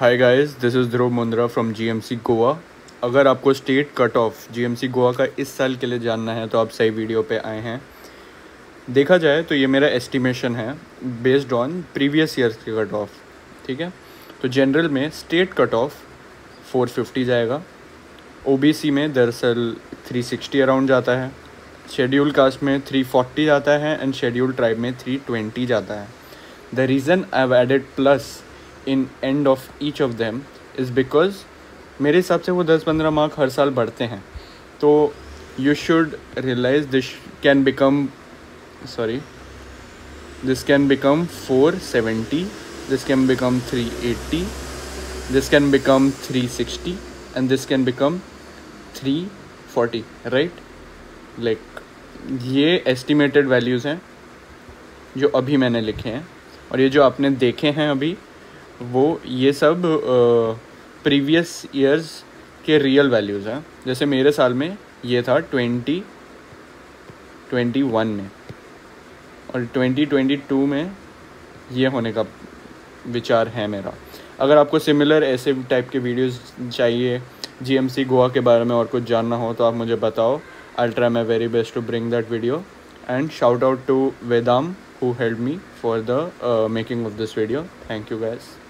Hi guys, this is Dhruv Mundra from GMC Goa. अगर आपको state cut off GMC Goa का इस साल के लिए जानना है तो आप सही वीडियो पे आए हैं। देखा जाए तो ये मेरा एस्टिमेशन है बेस्ड ऑन प्रीवियस ईयर्स के कट ऑफ। ठीक है, तो जनरल में स्टेट कट ऑफ 450 जाएगा, ओबीसी में दरअसल 360 अराउंड जाता है, शेड्यूल कास्ट में 340 जाता है एंड शेड्यूल ट्राइब में 320 जाता है। The reason I have added plus in end of each of them is because मेरे हिसाब से वो 10-15 मार्क हर साल बढ़ते हैं। तो you should realise this can become 470, this can become 380, this can become 360 and this can become 340, right? Like ये estimated values हैं जो अभी मैंने लिखे हैं, और ये जो आपने देखे हैं अभी वो ये सब प्रीवियस ईयर्स के रियल वैल्यूज़ हैं। जैसे मेरे साल में ये था 2021 में, और 2022 में ये होने का विचार है मेरा। अगर आपको सिमिलर ऐसे टाइप के वीडियोस चाहिए जीएमसी गोवा के बारे में और कुछ जानना हो तो आप मुझे बताओ। I try my very best to bring that video, and shout out to Vedam who helped me for the making of this video. Thank you guys.